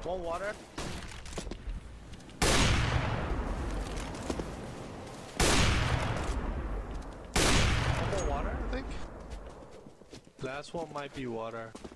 One water. One more water, I think. Last one might be water.